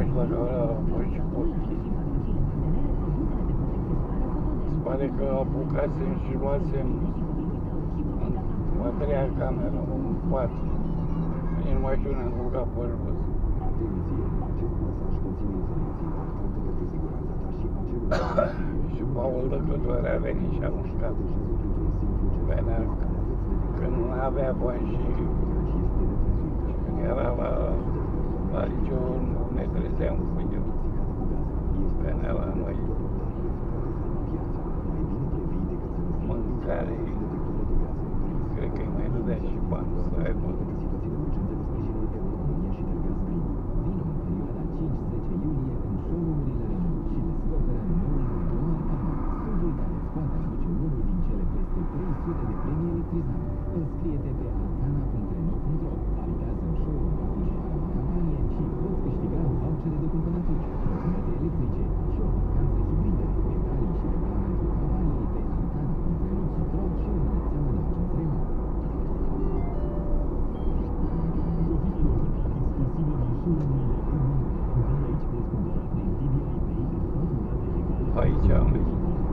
știu dacă ăla a fost și copii. Se pare că apucasem și luasem a treia cameră, un 4. Nici nu mai știu, ne-am rugat pe râs. Și Paul de Cătoare a venit și a mușcat. Venea când nu avea bani și când era la liceu, ne trezeam cu el. Venea la noi. Mâncare, cred că îi mai dădea și bani să aibă. Înscrie-te pe arcana.ro, alitează în show-ul oficial campanie și poți câștiga vouchere de cumpărături, trotinete electrice și o vacanță hibridă. Detalii și regulamentul campaniei pe arcana.ro și în rețeaua de agenți Renault. Profită de oferta exclusivă din show-urile Renault. Doar aici poți cumpăra pe TDI Pay în 4 rate legale. Aici am venit.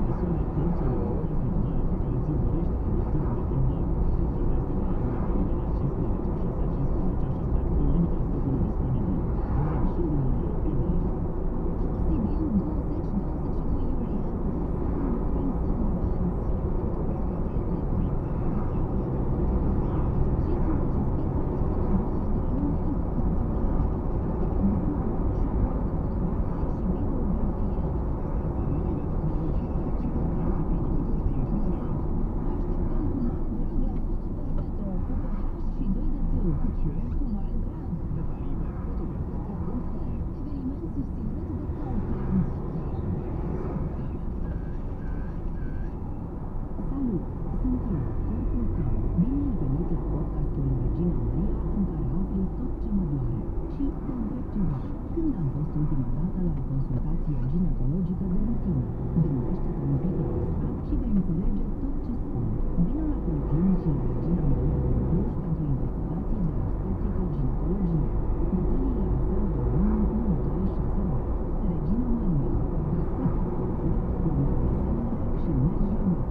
Când am fost ultima dată la o consultație ginecologică de rutină? Gândește-te un pic la asta și vei înțelege tot ce spun. Vino la Policlinicile Regina Maria din Cluj pentru investigații de obstetrică ginecologie. Detaliile la 021 1268. Regina Maria. Respectă corpul, urmează semnele și mergi la medic.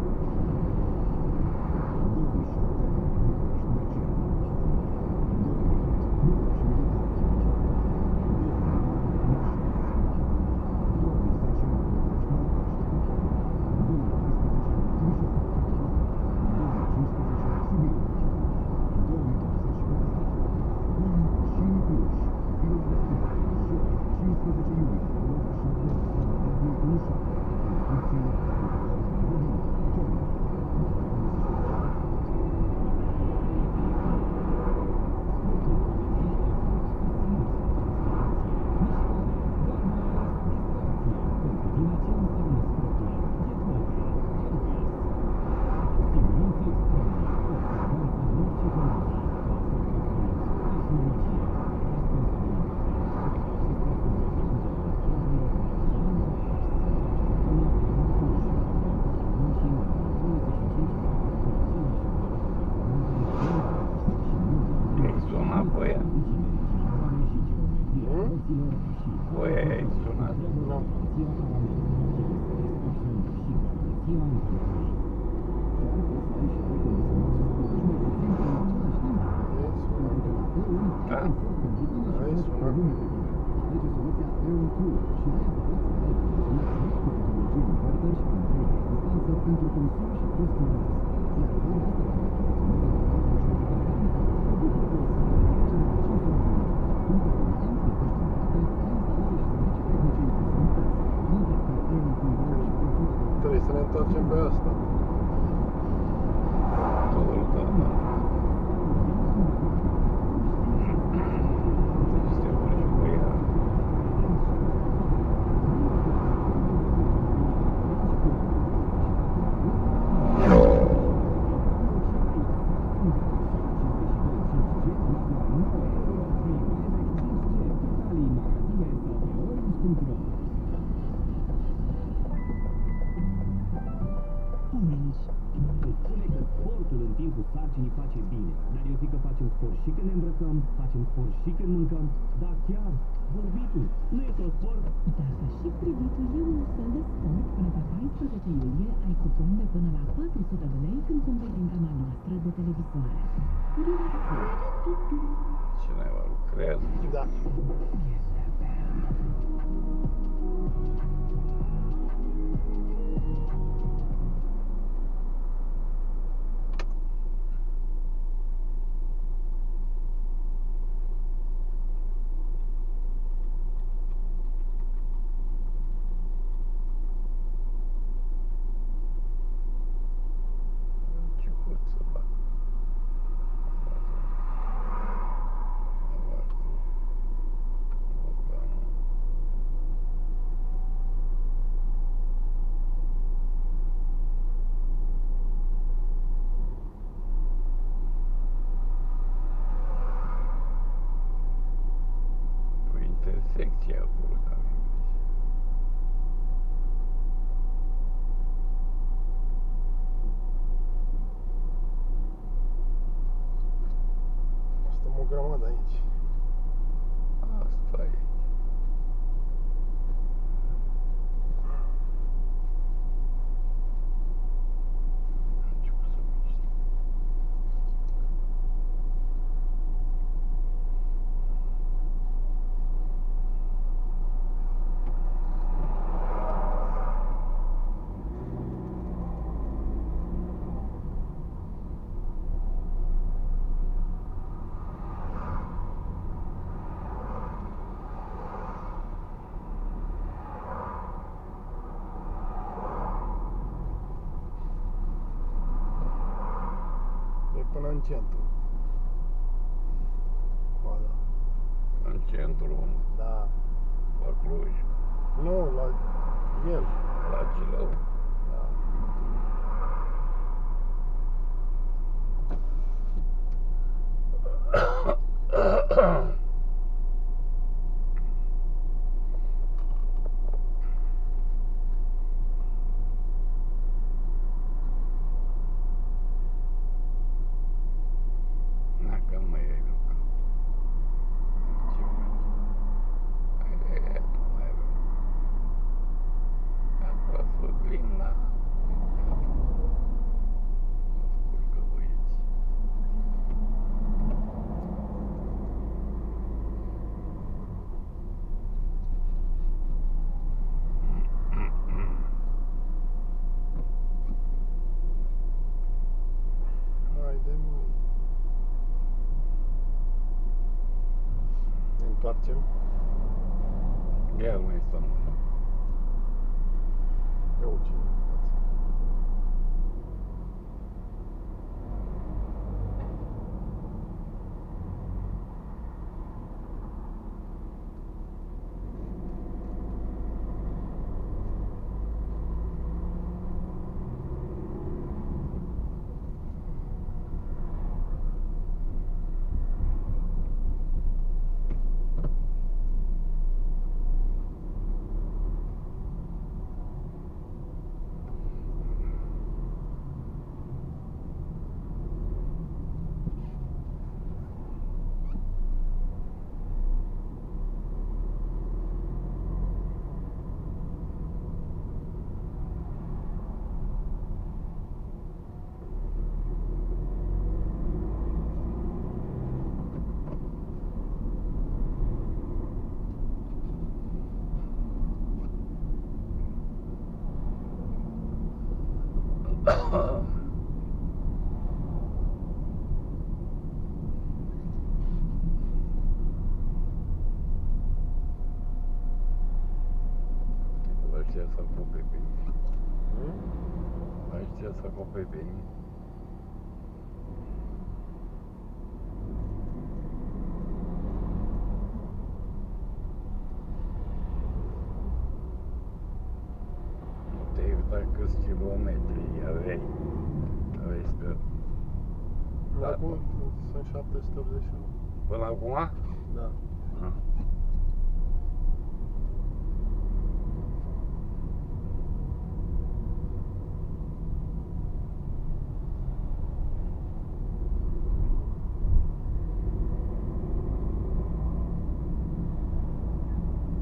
Trebuie să ne întoarcem pe asta. Sportul în timpul sarcinii face bine, dar eu zic că facem sport și când ne îmbrăcăm, facem sport și când mâncăm, dar chiar vorbitul nu e tot sport. Dacă și privitul e un fel de sport, până pe 14 iulie ai cupon de până la 400 de lei când cumperi din gama noastră de televizoare. Cineva lucrează. Da. Secția acolo, da. Stăm o grămadă aici. Asta e. A început să miște. E până în centru. Coada. În centru, Da. la Cluj, Nu, la el. la Gilău. Da. Dacă nu mai ai lucru. Ce mai? Nu mai avem. A tras oglinda. Nu scurcă băieți. Haide, măi. Ne întoarcem. Ia mai stăm. Ia uite în față. Ăștia să ocupe pe mine. Ăștia să ocupe pe mine. Nu te-ai uitat câți kilometri aveai. Vezi că... Acum sunt 781. Până acum? Da. Ah.